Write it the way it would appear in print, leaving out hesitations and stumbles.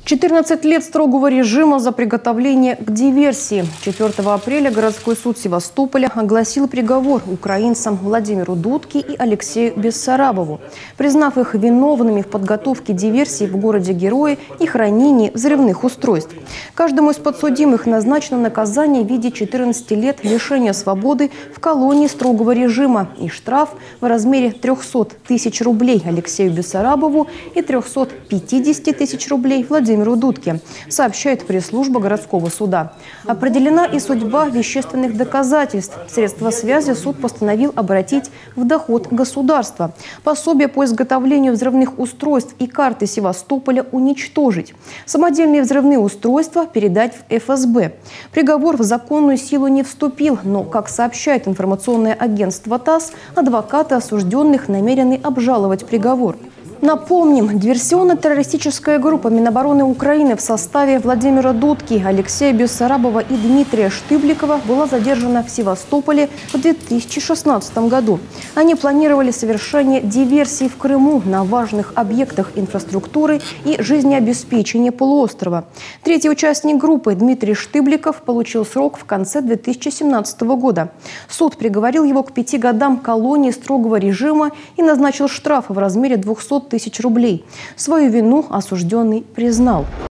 14 лет строгого режима за приготовление к диверсии. 4 апреля городской суд Севастополя огласил приговор украинцам Владимиру Дудке и Алексею Бессарабову, признав их виновными в подготовке диверсии в городе-герое и хранении взрывных устройств. Каждому из подсудимых назначено наказание в виде 14 лет лишения свободы в колонии строгого режима и штраф в размере 300 тысяч рублей Алексею Бессарабову и 350 тысяч рублей Владимиру Дудке, сообщает пресс-служба городского суда. Определена и судьба вещественных доказательств. Средства связи суд постановил обратить в доход государства. Пособие по изготовлению взрывных устройств и карты Севастополя уничтожить. Самодельные взрывные устройства передать в ФСБ. Приговор в законную силу не вступил, но, как сообщает информационное агентство ТАСС, адвокаты осужденных намерены обжаловать приговор. Напомним, диверсионно-террористическая группа Минобороны Украины в составе Владимира Дудки, Алексея Бессарабова и Дмитрия Штыбликова была задержана в Севастополе в 2016 году. Они планировали совершение диверсий в Крыму на важных объектах инфраструктуры и жизнеобеспечения полуострова. Третий участник группы, Дмитрий Штыбликов, получил срок в конце 2017 года. Суд приговорил его к 5 годам колонии строгого режима и назначил штраф в размере 200 тысяч рублей. Свою вину осужденный признал.